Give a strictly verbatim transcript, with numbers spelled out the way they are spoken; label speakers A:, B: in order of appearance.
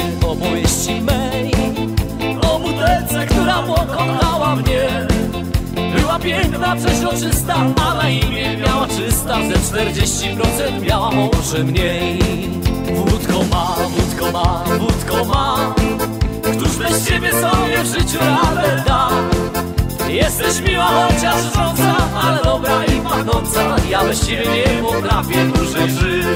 A: opowieści mej o butelce, która pokochała mnie. Była piękna, przeźroczysta, a na imię miała trzysta. Ze czterdzieści procent miała może mniej. Wódko ma, wódko ma, wódko ma, któż bez ciebie sobie w życiu radę da? Jesteś miła, chociaż żąca, ale dobra i pachnąca. Ja bez ciebie nie potrafię dłużej żyć.